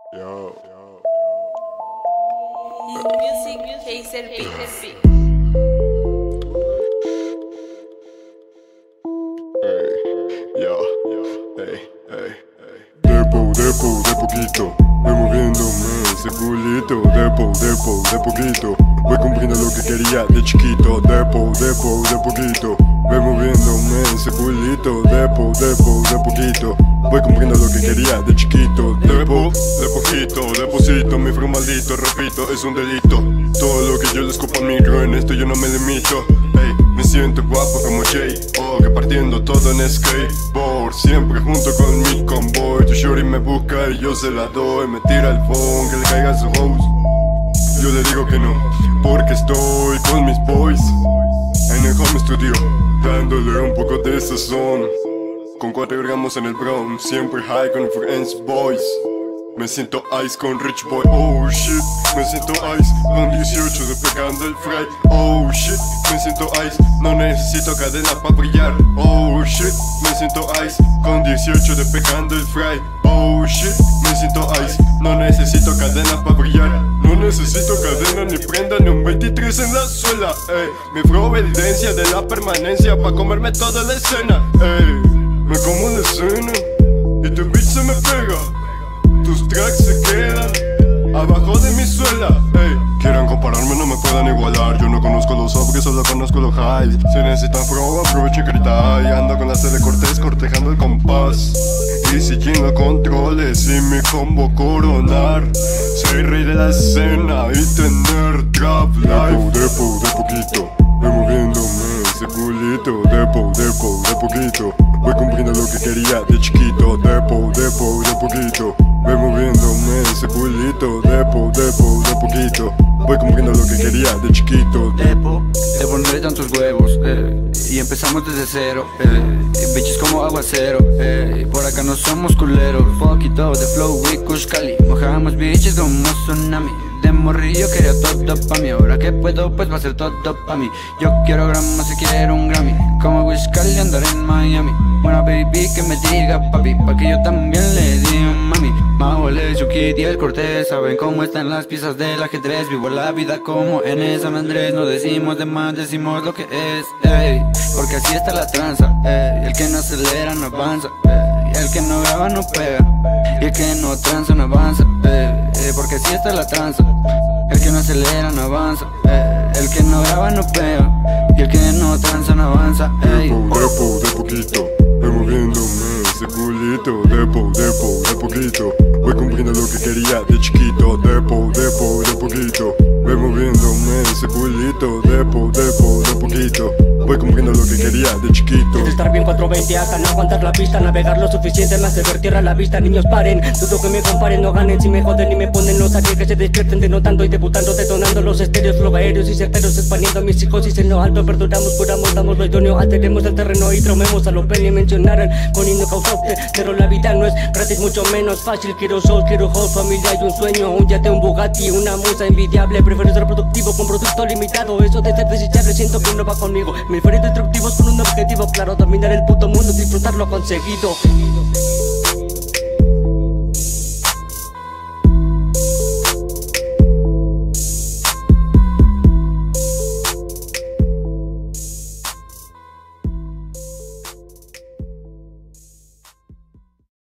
Yo. Music Chaser Beats. De poquito, voy moviéndome ese culito. De poquito, voy cumpliendo lo que quería de chiquito. De poquito, voy moviéndome ese culito. De poquito, voy cumpliendo lo que quería de chiquito. De poquito, deposito mi flow maldito, repito, es un delito. Todo lo que yo le escupo al micro, en esto yo no me limito. Ey, me siento guapo como Jay, repartiendo todo en skateboard, siempre junto con mi convoy. Tu shorty me busca y yo se la doy, me tira el phone, que le caiga a su host. Yo le digo que no, porque estoy con mis boys en el home studio, dándole un poco de sazón. Con 4 gramos en el brown, siempre high con friends boys. Me siento ice con rich boy, oh shit. Me siento ice con 18 despegando el fry, oh shit. Me siento ice, no necesito cadena pa' brillar, oh shit. Me siento ice con 18 despegando el fry, oh shit. Me siento ice, no necesito cadena pa' brillar. No necesito cadena ni prenda ni un 23 en la suela, mi flow evidencia de la permanencia pa' comerme toda la escena, me como la escena y tu bitch se me pega. Tus tracks se quedan abajo de mi suela, Quieran compararme, no me puedan igualar. Yo no conozco los sobres, solo conozco los highs. Si necesitan flow, aprovechen que ahorita hay. Ando con la C de Cortés, cortejando el compás y siguiendo controles y mi combo coronar. Soy rey de la escena y tener trap life. De poquito, voy moviéndome ese culito. De poquito, voy cumpliendo lo que quería de chiquito. De poquito, voy moviéndome ese culito. De poquito, voy cumpliendo lo que quería de chiquito. Te pondré tantos huevos, y empezamos desde cero, bitches como aguacero, por acá no somos culeros. Fuck it up, de flow, we Kush Cali. Mojamos bitches como tsunami. De morrillo quería todo pa' mí, ahora que puedo pues va a ser todo pa' mí. Yo quiero gramos y quiero un Grammy, como Wish Cali andar en Miami. Una baby que me diga papi, pa' que yo también le diga mami. Majo, el Chuquit y el Cortés saben cómo están las piezas del ajedrez. Vivo la vida como en San Andrés, no decimos de más, decimos lo que es, porque así está la tranza, el que no acelera no avanza, y el que no graba no pega, y el que no tranza no avanza, porque así está la tranza. El que no acelera no avanza, el que no graba no pega, y el que no tranza no avanza, De poquito, voy moviéndome ese culito. De poquito, voy cumpliendo lo que quería de chiquito. De poquito, voy moviéndome ese culito. De poquito, voy cumpliendo lo que quería de chiquito. Desde estar bien 420 hasta no aguantar la pista, navegar lo suficiente, me hace ver tierra a la vista. Niños paren, dudo que me comparen, no ganen. Si me joden y me ponen los saques que se despierten denotando y debutando, detonando los estéreos, flow aéreos y certeros, expandiendo mi psicosis en lo alto. Perduramos, curamos, damos lo idóneo, alteremos el terreno y traumemos a lo peli mencionaran, poniendo causante. Pero la vida no es gratis, mucho menos fácil. Quiero sol, quiero host, familia y un sueño. Un yate, un Bugatti, una musa envidiable. Prefiero ser productivo con producto limitado. Eso de ser desechable siento que no va conmigo. Mis diferentes destructivos con un objetivo claro, dominar el puto mundo, disfrutar lo conseguido.